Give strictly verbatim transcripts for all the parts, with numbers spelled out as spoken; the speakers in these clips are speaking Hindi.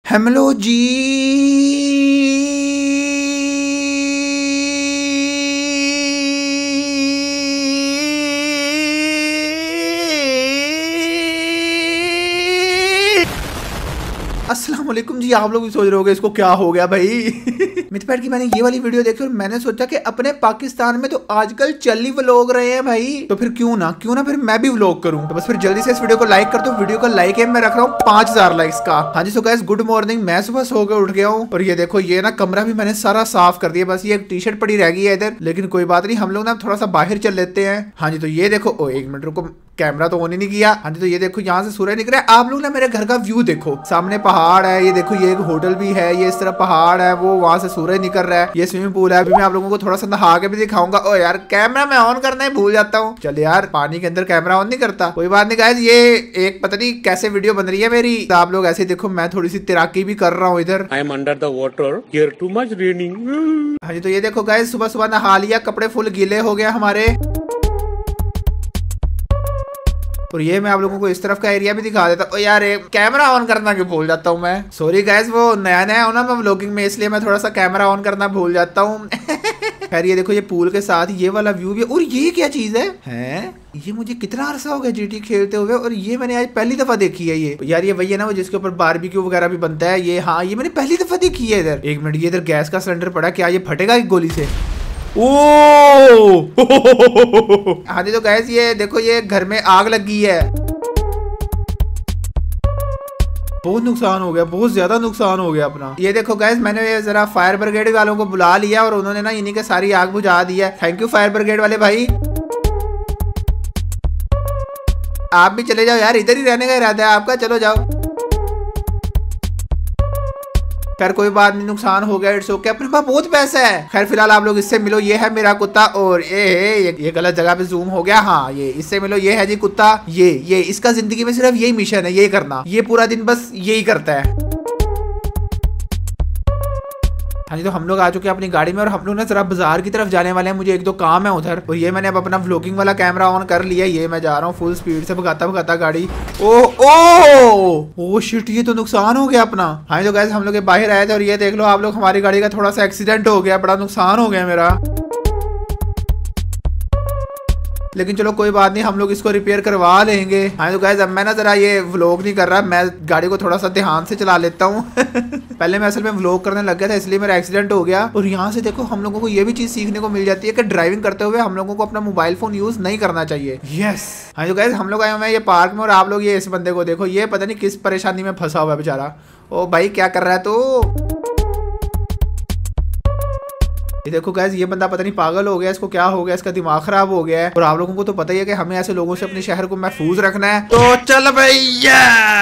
हेलो जी। अस्सलाम वालेकुम जी। आप लोग भी सोच रहे होंगे इसको क्या हो गया भाई। मितपैट की मैंने ये वाली वीडियो देखी और मैंने सोचा कि अपने पाकिस्तान में तो आजकल चल ही व्लॉग रहे हैं भाई, तो फिर क्यों ना क्यों ना फिर मैं भी व्लॉग करूं। तो बस फिर जल्दी से इस वीडियो को लाइक कर दो। वीडियो का लाइक है मैं रख रहा हूँ पांच हजार लाइक्स का। हाँ जी, सो गाइस गुड मॉर्निंग। मैं सुबह सो के उठ गया हूँ और ये देखो ये ना कमरा भी मैंने सारा साफ कर दिया। बस ये एक टी शर्ट पड़ी रह गई है इधर, लेकिन कोई बात नहीं, हम लोग ना थोड़ा सा बाहर चल लेते हैं। हाँ जी, तो ये देखो, ओ एक मिनट रुको, कैमरा तो ऑन ही नहीं किया। हाँ जी, तो ये देखो यहाँ से सूरज निकल रहा है। आप लोग ना मेरे घर का व्यू देखो, सामने पहाड़ है, ये देखो ये एक होटल भी है, ये इस तरह पहाड़ है, वो वहां से सूरज निकल रहा है, ये स्विमिंग पूल है। अभी मैं आप लोगों को थोड़ा सा नहा के भी दिखाऊंगा। ओ यार कैमरा मैं ऑन करना ही भूल जाता हूँ। चल यार, पानी के अंदर कैमरा ऑन नहीं करता, कोई बात नहीं गाइस। ये एक पता नहीं कैसे वीडियो बन रही है मेरी। आप लोग ऐसे देखो, मैं थोड़ी सी तैराकी भी कर रहा हूँ इधर। I am under the water, here too much raining. हाँ जी, तो ये देखो गाइस, सुबह सुबह नहा लिया, कपड़े फुल गीले हो गए हमारे। और ये मैं आप लोगों को इस तरफ का एरिया भी दिखा देता हूँ। यार कैमरा ऑन करना क्यों भूल जाता हूँ मैं, सॉरी गाइस, वो नया नया हूँ ना मैं व्लॉगिंग में, इसलिए मैं थोड़ा सा कैमरा ऑन करना भूल जाता हूँ। खैर ये देखो, ये पूल के साथ ये वाला व्यू भी है। और ये क्या चीज है हैं? ये मुझे कितना अरसा हो गया जीटी खेलते हुए और ये मैंने आज पहली दफा देखी है। ये यार ये वही है ना वो जिसके ऊपर बारबेक्यू वगैरह भी बनता है। ये हाँ, ये मैंने पहली दफा देखी है इधर। एक मिनट, ये इधर गैस का सिलेंडर पड़ा, क्या ये फटेगा एक गोली से? ओ हाँ जी, तो गाइस ये देखो, ये घर में आग लगी है, बहुत नुकसान हो गया, बहुत ज्यादा नुकसान हो गया अपना। ये देखो गाइस, मैंने जरा फायर ब्रिगेड वालों को बुला लिया और उन्होंने ना इन्हीं के सारी आग बुझा दी है। थैंक यू फायर ब्रिगेड वाले भाई। आप भी चले जाओ यार, इधर ही रहने का इरादा है आपका, चलो जाओ। खैर कोई बात नहीं, नुकसान हो गया, इट्स ओके, अपने पास बहुत पैसा है। खैर फिलहाल आप लोग इससे मिलो, ये है मेरा कुत्ता। और ये ये, ये गलत जगह पे जूम हो गया। हाँ, ये इससे मिलो, ये है जी कुत्ता। ये ये इसका जिंदगी में सिर्फ यही मिशन है, यही करना, ये पूरा दिन बस यही करता है। हाँ जी, तो हम लोग आ चुके हैं अपनी गाड़ी में और हम लोग ना जरा बाजार की तरफ जाने वाले हैं, मुझे एक दो काम है उधर। और ये मैंने अब अपना व्लॉगिंग वाला कैमरा ऑन कर लिया। ये मैं जा रहा हूँ फुल स्पीड से भगाता भगाता गाड़ी। ओ ओ ओ शिट, ये तो नुकसान हो गया अपना। हाँ जी, तो गाइस हम लोग बाहर आए थे और ये देख लो आप लोग, हमारी गाड़ी का थोड़ा सा एक्सीडेंट हो गया, बड़ा नुकसान हो गया मेरा। लेकिन चलो कोई बात नहीं, हम लोग इसको रिपेयर करवा लेंगे। हाँ तो गाइस, अब मैं ना जरा ये व्लॉग नहीं कर रहा, मैं गाड़ी को थोड़ा सा ध्यान से चला लेता हूँ। पहले मैं असल में व्लॉग करने लग गया था, इसलिए मेरा एक्सीडेंट हो गया। और यहाँ से देखो हम लोगों को ये भी चीज सीखने को मिल जाती है कि ड्राइविंग करते हुए हम लोगों को अपना मोबाइल फोन यूज नहीं करना चाहिए। यस। हाँ तो गाइस, हम लोग आए हुए हैं ये पार्क में और आप लोग ये इस बंदे को देखो, ये पता नहीं किस परेशानी में फंसा हुआ है बेचारा। ओ भाई क्या कर रहा है तू? ये देखो गाइस, ये बंदा पता नहीं पागल हो गया, इसको क्या हो गया, इसका दिमाग खराब हो गया है। और आप लोगों को तो पता ही है कि हमें ऐसे लोगों से अपने शहर को महफूज रखना है। तो चल भैया।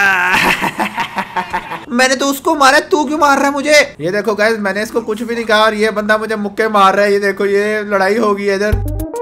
मैंने तो उसको मारा, तू क्यों मार रहा है मुझे? ये देखो गाइस, मैंने इसको कुछ भी नहीं कहा और ये बंदा मुझे मुक्के मार रहा है। ये देखो, ये लड़ाई होगी इधर,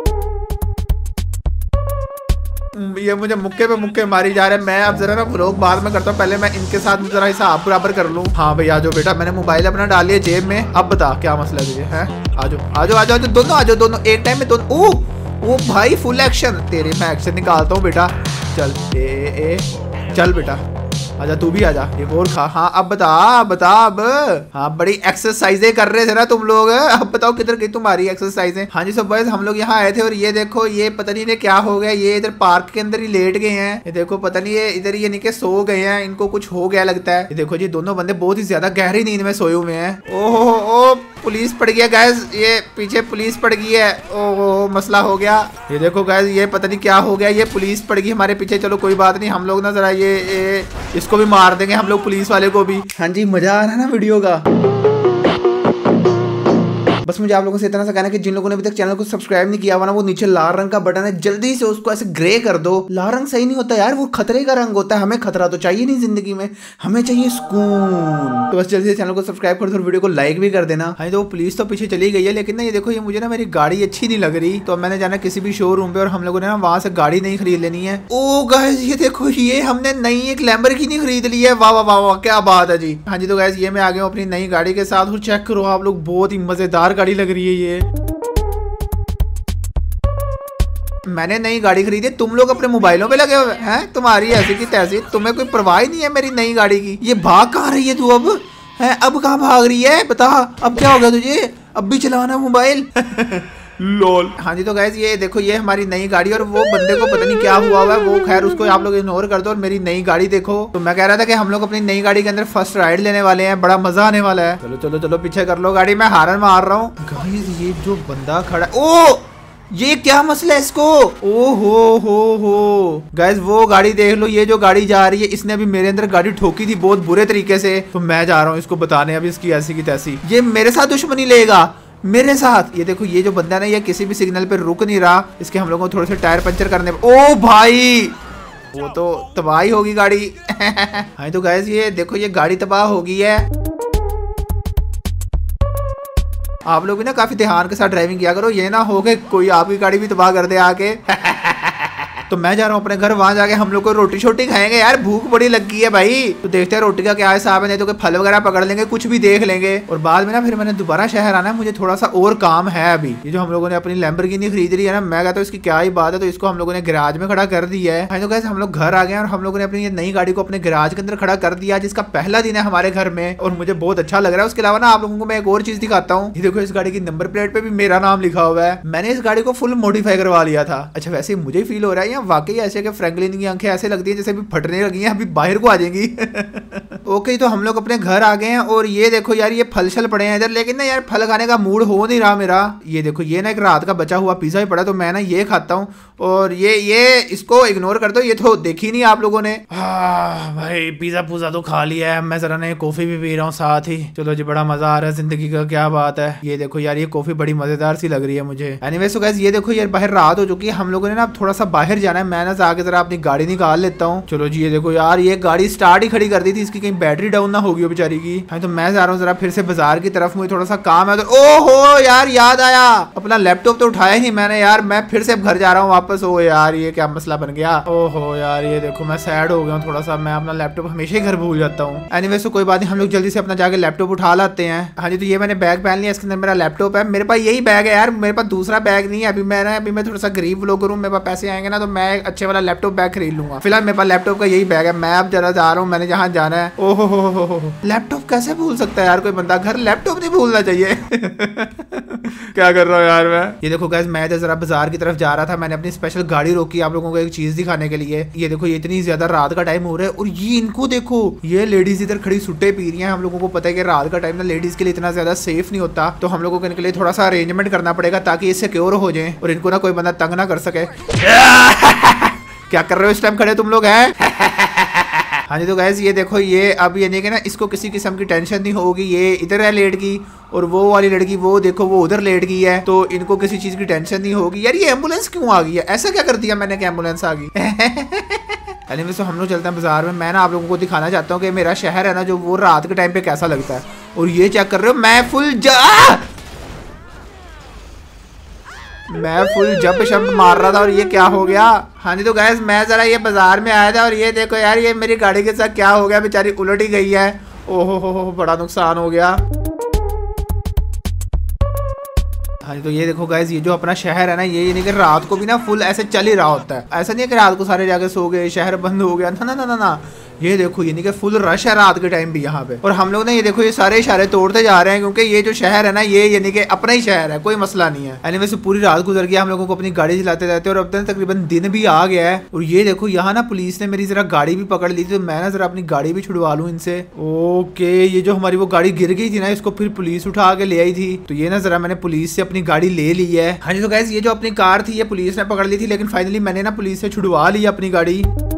ये मुझे मुक्के पे मुक्के मारी जा रहे हैं। मैं अब जरा ना व्लॉग बाद में करता हूँ, पहले मैं इनके साथ जरा हिसाब बराबर कर लूँ। हाँ भाई आ जाओ बेटा, मैंने मोबाइल अपना डाल लिया जेब में। अब बता क्या मसला है तुझे? है आ जाओ आ जाओ आ जाओ दोनों, आ जाओ दोनों एक टाइम में दोनों। ओ ओ भाई फुल एक्शन, तेरे मैं एक्शन निकालता हूँ बेटा। चल ए ए चल बेटा, आजा तू भी आजा, एक और खा। हाँ अब बता बता अब। हाँ बड़ी एक्सरसाइजें कर रहे थे ना तुम लोग, अब बताओ किधर गई तुम्हारी एक्सरसाइजें? हाँ जी सब बॉयज, हम लोग यहाँ आए थे और ये देखो, ये पता नहीं इन्हें क्या हो गया, ये इधर पार्क के अंदर ही लेट गए हैं। ये देखो पता नहीं ये इधर ये नीचे सो गए हैं, इनको कुछ हो गया लगता है। ये देखो जी, दोनों बंदे बहुत ही ज्यादा गहरी नींद में सोए हुए हैं। ओहो ओ पुलिस पड़ गया गाइस, ये पीछे पुलिस पड़ गई है। ओहो मसला हो गया। ये देखो गाइस, ये पता नहीं क्या हो गया, ये पुलिस पड़ गई हमारे पीछे। चलो कोई बात नहीं, हम लोग ना जरा ये, ये इसको भी मार देंगे हम लोग, पुलिस वाले को भी। हाँ जी, मजा आ रहा है ना वीडियो का? बस मुझे आप लोगों से इतना सा कहना है कि जिन लोगों ने अभी तक चैनल को सब्सक्राइब नहीं किया हुआ ना, वो नीचे लाल रंग का बटन है, जल्दी से उसको ऐसे ग्रे कर दो। लाल रंग सही नहीं होता यार, वो खतरे का रंग होता है। हमें खतरा तो चाहिए नहीं जिंदगी में, हमें चाहिए सुकून। तो बस जल्दी से चैनल को सब्सक्राइब कर दो और वीडियो को लाइक भी कर देना। हाँ तो वो पुलिस तो पीछे चली गई है, लेकिन ना ये देखो, ये मुझे ना मेरी गाड़ी अच्छी नहीं लग रही, तो मैंने जाना किसी भी शोरूम पे और हम लोगों ने ना वहां से गाड़ी नहीं खरीद लेनी है। ओ गाइस ये देखो, ये हमने नई एक लैम्बोर्गिनी खरीद ली है। वाह वाह वाह वाह, क्या बात है जी। हाँ जी, तो गाइस ये मैं आ गया हूँ अपनी नई गाड़ी के साथ और चेक करो आप लोग, बहुत ही मजेदार गाड़ी लग रही है ये। मैंने नई गाड़ी खरीदी, तुम लोग अपने मोबाइलों पे लगे हुए हैं। तुम्हारी ऐसी की तैसी, तुम्हें कोई परवाह नहीं है मेरी नई गाड़ी की। ये भाग कहाँ रही है तू अब? है अब कहाँ भाग रही है बता, अब क्या हो गया तुझे? अब भी चलाना मोबाइल? लॉल। हाँ जी तो गाइस ये देखो ये हमारी नई गाड़ी, और वो बंदे को पता नहीं क्या हुआ हुआ है, वो खैर उसको आप लोग इग्नोर कर दो। और मेरी नई गाड़ी देखो। तो मैं कह रहा था कि हम लोग अपनी नई गाड़ी के अंदर फर्स्ट राइड लेने वाले हैं, बड़ा मजा आने वाला है। चलो चलो चलो पीछे कर लो गाड़ी, मैं हारन मार रहा हूँ। गाइस ये जो बंदा खड़ा, ओ ये क्या मसला है इसको? ओ हो हो हो गाइस वो गाड़ी देख लो, ये जो गाड़ी जा रही है इसने अभी मेरे अंदर गाड़ी ठोकी थी बहुत बुरे तरीके से। तो मैं जा रहा हूँ इसको बताने अभी इसकी ऐसी की तैसी। ये मेरे साथ दुश्मनी लेगा मेरे साथ। ये देखो ये जो बंदा ना ये किसी भी सिग्नल पे रुक नहीं रहा, इसके हम लोगों को थोड़े से टायर पंचर करने। ओ भाई वो तो तबाही होगी गाड़ी। हाँ तो गाइस ये देखो ये गाड़ी तबाह हो गई है। आप लोग भी ना काफी ध्यान के साथ ड्राइविंग किया करो, ये ना हो के कोई आपकी गाड़ी भी तबाह कर दे आके। तो मैं जा रहा हूँ अपने घर, वहां जाके हम लोग को रोटी छोटी खाएंगे यार, भूख बड़ी लगी है भाई। तो देखते हैं रोटी का क्या हिसाब है, नहीं तो कोई फल वगैरह पकड़ लेंगे, कुछ भी देख लेंगे। और बाद में ना फिर मैंने दोबारा शहर आना है, मुझे थोड़ा सा और काम है अभी। ये जो हम लोगों ने अपनी लैम्बोर्गिनी खरीद रही है ना, मैं कहता हूँ इसकी क्या ही बात है। तो इसको हम लोगों ने गैराज में खड़ा कर दिया है। तो कैसे हम लोग घर आ गए और हम लोगों ने अपनी ये नई गाड़ी को अपने गैराज के अंदर खड़ा कर दिया, जिसका पहला दिन है हमारे घर में, और मुझे बहुत अच्छा लग रहा है। उसके अलावा ना आप लोगों को मैं एक और चीज दिखाता हूँ। ये देखो इस गाड़ी की नंबर प्लेट पे भी मेरा नाम लिखा हुआ है। मैंने इस गाड़ी को फुल मॉडिफाई करवा लिया था। अच्छा वैसे मुझे फील हो रहा है यहाँ वाकई ऐसे कि फ्रैंकलिन की आंखें ऐसे लगती है जैसे अभी फटने लगी हैं, अभी बाहर को आ जाएंगी। ओके तो हम लोग अपने घर आ गए हैं, और ये देखो यार ये फल शल पड़े हैं इधर, लेकिन ना यार फल खाने का मूड हो नहीं रहा मेरा। ये देखो ये ना एक रात का बचा हुआ पिज्जा ही पड़ा, तो मैं ना ये खाता हूँ। और ये ये इसको इग्नोर कर दो, ये तो देखी नहीं आप लोगों ने। हाँ भाई पिज्जा पुज्जा तो खा लिया है, मैं जरा ना कॉफी भी पी रहा हूँ साथ ही। चलो जी बड़ा मजा आ रहा है जिंदगी का, क्या बात है। ये देखो यार ये कॉफी बड़ी मजेदार सी लग रही है मुझे। एनीवेज सो गाइस ये देखो यार बाहर रात हो चुकी है, हम लोगों ने ना थोड़ा सा बाहर जाना है। मैं ना जाके जरा अपनी गाड़ी निकाल लेता हूँ। चलो जी ये देखो यार ये गाड़ी स्टार्ट ही खड़ी कर दी थी, इसकी कहीं बैटरी डाउन ना होगी बेचारी की। हाँ तो मैं जा रहा हूँ जरा फिर से बाजार की तरफ, मुझे थोड़ा सा काम है। तो ओहो यार याद आया, अपना लैपटॉप तो उठाया ही मैंने यार, मैं फिर से अब घर जा रहा हूँ वापस। ओ यार ये क्या मसला बन गया। ओहो यार ये देखो मैं सैड हो गया हूँ थोड़ा सा, मैं अपना लैपटॉप हमेशा ही घर भूल जाता हूँ। एनीवेज तो कोई बात नहीं, हम लोग जल्दी से अपना जाके लैपटॉप उठा लाते हैं। हाँ जी तो ये मैंने बैग पहन लिया, इसके अंदर मेरा लैपटॉप है। मेरे पास यही बैग है यार, मेरे पास दूसरा बैग नहीं है। अभी मैं ना अभी मैं थोड़ा सा गरीब व्लॉगर हूँ, मेरे पास पैसे आएंगे ना तो मैं एक अच्छे वाला लैपटॉप बैग खरीद लूंगा। फिलहाल मेरे पास लैपटॉप का यही बैग है, मैं अब जरा जा रहा हूँ, मैंने जहाँ जाना है। ओहो हो हो हो लैपटॉप कैसे भूल सकता है यार कोई बंदा, घर लैपटॉप नहीं भूलना चाहिए। क्या कर रहा हूँ यार मैं। ये देखो गाइस मैं तो जरा बाजार की तरफ जा रहा था, मैंने अपनी स्पेशल गाड़ी रोकी आप लोगों को एक चीज दिखाने के लिए। ये देखो ये इतनी ज्यादा रात का टाइम हो रहा है, और ये इनको देखो ये लेडीज इधर खड़ी सुट्टे पी रही हैं। हम लोगों को पता है कि रात का टाइम ना लेडीज के लिए इतना ज्यादा सेफ नहीं होता, तो हम लोगों को इनके लिए थोड़ा सा अरेंजमेंट करना पड़ेगा ताकि ये सिक्योर हो जाए और इनको ना कोई बंदा तंग ना कर सके। क्या कर रहे हो इस टाइम खड़े तुम लोग हैं? हाँ जी तो गाइस ये देखो ये अब यानी कि ना इसको किसी किस्म की टेंशन नहीं होगी, ये इधर है लेट की, और वो वाली लड़की वो देखो वो उधर लेट गई है, तो इनको किसी चीज की टेंशन नहीं होगी। यार ये एम्बुलेंस क्यों आ गई है, ऐसा क्या कर दिया मैंने कि एम्बुलेंस आ गई। एनीवेज तो हम लोग चलते हैं बाजार में। मैं ना आप लोगों को दिखाना चाहता हूँ कि मेरा शहर है ना जो वो रात के टाइम पे कैसा लगता है। और ये चेक कर रहे हो मैं फुल जा मैं फुल जंप शंप मार रहा था और ये क्या हो गया। हाँ जी तो गैस मैं जरा ये बाजार में आया था और ये देखो यार ये मेरी गाड़ी के साथ क्या हो गया, बेचारी उलट ही गई है। ओहो हो हो बड़ा नुकसान हो गया। हाँ जी तो ये देखो गाइस ये जो अपना शहर है ना ये नहीं कि रात को भी ना फुल ऐसे चल ही रहा होता है, ऐसा नहीं है कि रात को सारे जाके सो गए शहर बंद हो गया, ना ना ना ना ना ये देखो ये नहीं कि फुल रश है रात के टाइम भी यहाँ पे। और हम लोग ना ये देखो ये सारे इशारे तोड़ते जा रहे हैं क्योंकि ये जो शहर है ना ये यानी कि अपना ही शहर है, कोई मसला नहीं है। एनीवे से पूरी रात गुजर गया हम लोगों को अपनी गाड़ी चलाते रहते और अब तक तकरीबन दिन भी आ गया है। और ये देखो यहाँ ना पुलिस ने मेरी जरा गाड़ी भी पकड़ ली थी, तो मैं ना जरा अपनी गाड़ी भी छुड़वा लूँ इनसे। ओके ये जो हमारी वो गाड़ी गिर गई थी ना इसको फिर पुलिस उठा के ले आई थी, तो ये ना जरा मैंने पुलिस से अपनी गाड़ी ले ली है। हाँ जी तो गाइस ये जो अपनी कार थी ये पुलिस ने पकड़ ली थी, लेकिन फाइनली मैंने ना पुलिस से छुड़वा ली अपनी गाड़ी।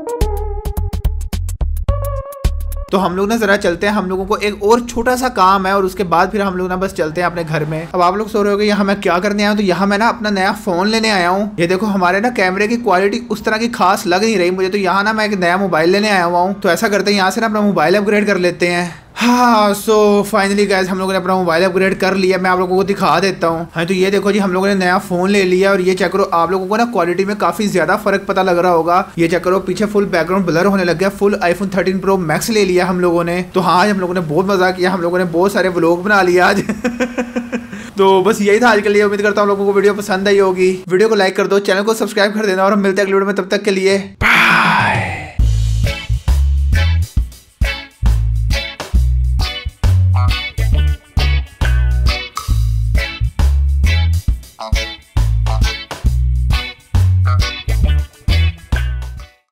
तो हम लोग ना जरा चलते हैं, हम लोगों को एक और छोटा सा काम है और उसके बाद फिर हम लोग ना बस चलते हैं अपने घर में। अब आप लोग सो रहे हो कि यहाँ मैं क्या करने आया हूँ, तो यहाँ मैं ना अपना नया फोन लेने आया हूँ। ये देखो हमारे ना कैमरे की क्वालिटी उस तरह की खास लग नहीं रही मुझे, तो यहाँ ना मैं एक नया मोबाइल लेने आया हुआ हूँ। तो ऐसा करते हैं यहाँ से ना अपना मोबाइल अपग्रेड कर लेते हैं। हाँ सो फाइनली गाइस हम लोगों ने अपना मोबाइल अपग्रेड कर लिया, मैं आप लोगों को दिखा देता हूँ। हाँ तो ये देखो जी हम लोगों ने नया फोन ले लिया और ये चेक करो आप लोगों को ना क्वालिटी में काफी ज्यादा फर्क पता लग रहा होगा। ये चेक करो पीछे फुल बैकग्राउंड ब्लर होने लग गया, full iPhone thirteen pro max ले लिया हम लोगों ने। तो हाँ आज हम लोगों ने बहुत मजा किया, हम लोगों ने बहुत सारे व्लॉग बना लिया आज। तो बस यही था आज के लिए। उम्मीद करता हूँ लोगों को वीडियो पसंद आई होगी। वीडियो को लाइक कर दो, चैनल को सब्सक्राइब कर देना और हम मिलते हैं अगले वीडियो में। तब तक के लिए बाय।